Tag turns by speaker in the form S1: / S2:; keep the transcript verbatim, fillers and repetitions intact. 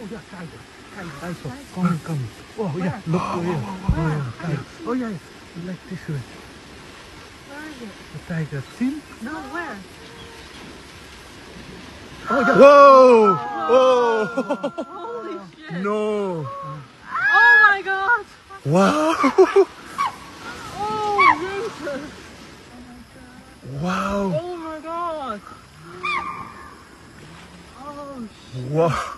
S1: yeah, tiger. Tiger. Tiger. Come, come. Oh, yeah, look to here. Oh, yeah, tiger. Oh, yeah, yeah. Like this way.
S2: Where is it?
S1: The tiger. See?
S2: No, where?
S1: Oh, yeah.
S3: Whoa!
S2: Oh.
S3: Oh!
S2: Holy shit.
S3: No!
S2: Oh my god.
S3: Wow!
S2: Oh, Jesus.
S3: Wow!
S2: Oh my god. Oh shit.
S3: Wow!